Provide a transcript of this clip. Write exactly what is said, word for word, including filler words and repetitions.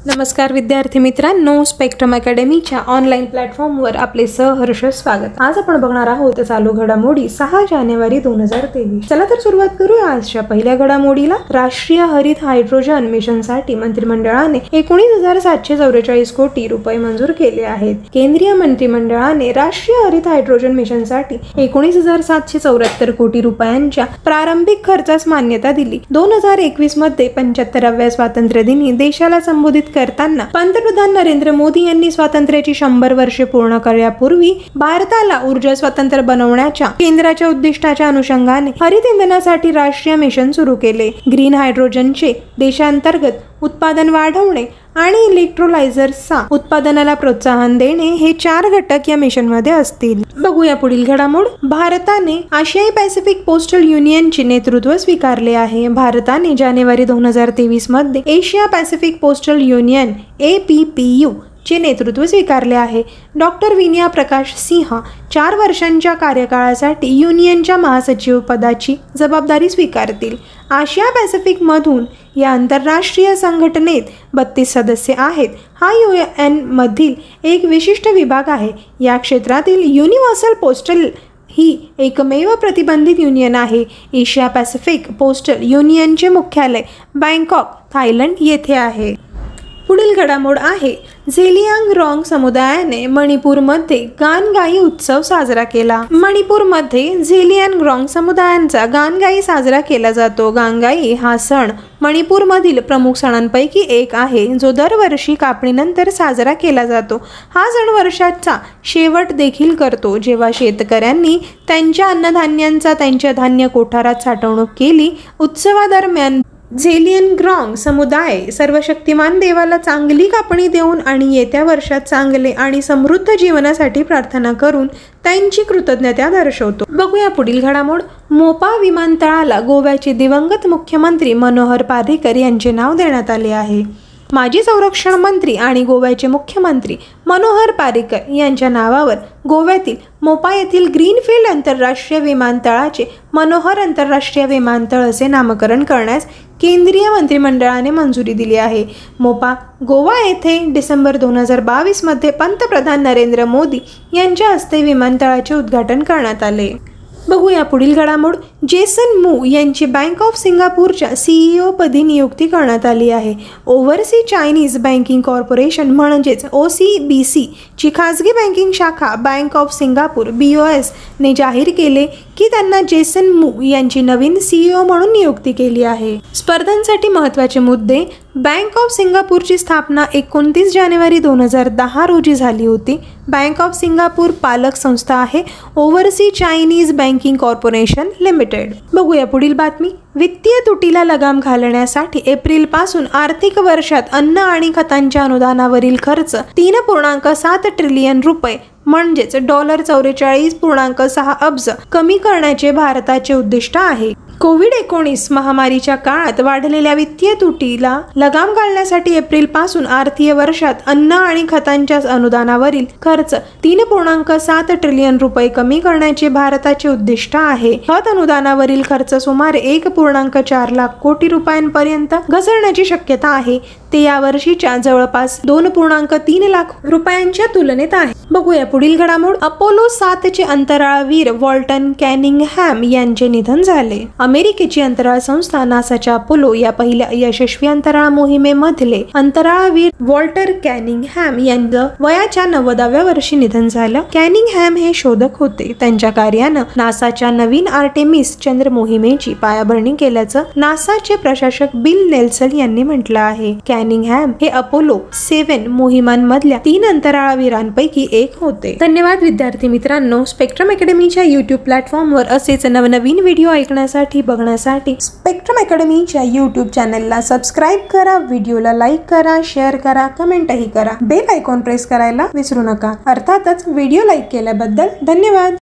नमस्कार विद्यार्थी मित्रांनो, स्पेक्ट्रम अकॅडमीच्या ऑनलाईन प्लॅटफॉर्मवर आपले सहर्ष स्वागत। आज आपण बघणार आहोत चालू घडामोडी सहा जानेवारी दोन हजार तेवीस। चला तर सुरुवात करूया आजच्या पहिल्या घडामोडीला। राष्ट्रीय हरित हायड्रोजन मिशनसाठी मंत्रिमंडळाने एकोणीस हजार सातशे चौवेचाळीस कोटी रुपये मंजूर केले आहेत। केंद्रीय मंत्रिमंडळाने राष्ट्रीय हरित हायड्रोजन मिशनसाठी एकोणीस हजार सातशे चौऱ्याहत्तर कोटी रुपयांच्या प्रारंभिक खर्चास मान्यता दिली। दोन हजार एकवीस मध्ये पंच्याहत्तराव्या स्वातंत्र्य दिनी देशाला संबोधित करताना पंतप्रधान नरेंद्र मोदी यांनी स्वातंत्र्याची शंभर वर्षे पूर्ण करण्यापूर्वी भारताला ऊर्जा स्वतंत्र बनवण्याच्या केंद्राच्या उद्दिष्टाच्या अनुषंगाने हरित इंधनासाठी राष्ट्रीय मिशन सुरू केले। ग्रीन हायड्रोजनचे देशांतर्गत उत्पादन वाढवणे आणि इलेक्ट्रोलायझर्सचा उत्पादनाला प्रोत्साहन देणे हे चार घटक या मिशनमध्ये असतील। बघूया पुढील घडामोड। भारताने आशियाई पॅसिफिक पोस्टल युनियनचे नेतृत्व स्वीकारले आहे। भारताने जानेवारी दोन हजार तेवीस मध्ये Asia Pacific postal union A P P U चे नेतृत्व स्वीकारले आहे। डॉक्टर विनया प्रकाश सिंह चार वर्षांच्या कार्यकाळासाठी युनियनच्या महासचिव पदाची जबाबदारी स्वीकारतील। आशिया पॅसिफिक मधून या आंतरराष्ट्रीय संघटनेत बत्तीस सदस्य आहेत। हा यू एन मधील एक विशिष्ट विभाग आहे। या क्षेत्रातील युनिव्हर्सल पोस्टल ही एकमेव प्रतिबंधित युनियन आहे। एशिया पॅसिफिक पोस्टल युनियनचे मुख्यालय बँकॉक, थायलंड येथे आहे। पुढील घडामोड आहे झेलियांगरॉंग समुदायाने मणिपूरमध्ये गानगाई उत्सव साजरा केला। मणिपूरमध्ये झेलियांगरॉंग समुदायांचा गानगाई साजरा केला जातो। गानगाई हा सण मणिपूरमधील प्रमुख सणांपैकी एक आहे, जो दरवर्षी कापणीनंतर साजरा केला जातो। हा सण वर्षाचा शेवट देखील करतो, जेव्हा शेतकऱ्यांनी त्यांच्या अन्नधान्यांचा त्यांच्या धान्य कोठारात साठवणूक केली। उत्सवादरम्यान झेलियांगरॉंग समुदाय सर्वशक्तिमान देवाला चांगली कापणी देऊन आणि येत्या वर्षात चांगले आणि समृद्ध जीवनासाठी प्रार्थना करून त्यांची कृतज्ञता दर्शवतो। बघूया पुढील घडामोड। मोपा विमानतळाला गोव्याचे दिवंगत मुख्यमंत्री मनोहर पारिकर यांचे नाव देण्यात आले आहे। माजी संरक्षण मंत्री आणि गोव्याचे मुख्यमंत्री मनोहर पारिकर यांच्या नावावर गोव्यातील मोपा येथील ग्रीनफील्ड आंतरराष्ट्रीय विमानतळाचे मनोहर आंतरराष्ट्रीय विमानतळ असे नामकरण करण्यास केंद्रीय मंत्रिमंडळाने मंजुरी दिली आहे। मोपा गोवा येथे डिसेंबर दोन हजार बावीस मध्ये पंतप्रधान नरेंद्र मोदी यांच्या हस्ते विमानतळाचे उद्घाटन करण्यात आले। बघूया पुढील घडामोड। जेसन मू यांची बँक ऑफ सिंगापूरच्या सीईओ पदी नियुक्ती करण्यात आली आहे। ओव्हरसी चायनीज बँकिंग कॉर्पोरेशन म्हणजेच ओ सी बी सी ची खाजगी बँकिंग शाखा bank of Singapore B O S ने जाहीर केले की त्यांना जेसन मू यांची नवीन सीईओ म्हणून नियुक्ती केली आहे। स्पर्धांसाठी महत्त्वाचे मुद्दे। बँक ऑफ सिंगापूरची स्थापना एकोणतीस जानेवारी दोन हजार दहा रोजी झाली होती। बँक ऑफ सिंगापूर पालक संस्था आहे oversea Chinese banking corporation limited. बघूया पुढील बातमी। वित्तीय तुटीला लगाम घालण्यासाठी एप्रिल पासून आर्थिक वर्षात अन्न आणि खतांच्या अनुदानावरील खर्च तीन पूर्णांक सात ट्रिलियन रुपये म्हणजेच डॉलर चौवेचाळीस पूर्णांक सहा अब्ज कमी करण्याचे भारताचे उद्दिष्ट आहे। कोविड एकोणीस महामारीच्या काळात वाढलेल्या वित्तीय तुटीला लगाम घालण्यासाठी एप्रिल पासून आर्थिक वर्षात अन्न आणि खतांच्या अनुदानावरील खर्च तीन पूर्णांक सात ट्रिलियन रुपये कमी करण्याचे भारताचे उद्दिष्ट आहे। खत अनुदानावरील खर्च सुमारे एक पूर्णांक चार लाख कोटी रुपयांपर्यंत घसरण्याची शक्यता आहे। ते या वर्षीच्या जवळपास दोन पूर्णांक तीन लाख रुपयांच्या तुलनेत आहे। बघूया पुढील घडामोड। अपोलो सात चे अंतराळवीर वॉल्टन कॅनिंगहॅम यांचे निधन झाले। अमेरिकेची अंतराळ संस्था नासाच्या अपोलो या पहिल्या यशस्वी अंतराळ मोहिमेमधले अंतराळवीर वॉल्टर कॅनिंगहॅम यांचं वयाच्या नव्वदाव्या वर्षी निधन झालं। कॅनिंगहॅम हे शोधक होते। त्यांच्या कार्यानं नासाच्या नवीन आर्टेमिस चंद्र मोहिमेची पायाभरणी केल्याचं नासाचे प्रशासक बिल नेल्सन यांनी म्हटलं आहे। कॅनिंगहॅम हे अपोलो सेवन मोहिमांमधल्या तीन अंतराळवीरांपैकी एक होते। धन्यवाद विद्यार्थी मित्रांनो, स्पेक्ट्रम अकॅडमीच्या यूट्यूब प्लॅटफॉर्मवर असेच नवनवीन व्हिडिओ ऐकण्यासाठी बघण्यासाठी स्पेक्ट्रम अकॅडमीच्या यूट्यूब चॅनलला सबस्क्राईब करा, व्हिडिओला लाईक करा, शेअर करा, कमेंटही करा, बेल आयकॉन प्रेस करायला विसरू नका। अर्थातच व्हिडिओ लाईक केल्याबद्दल धन्यवाद।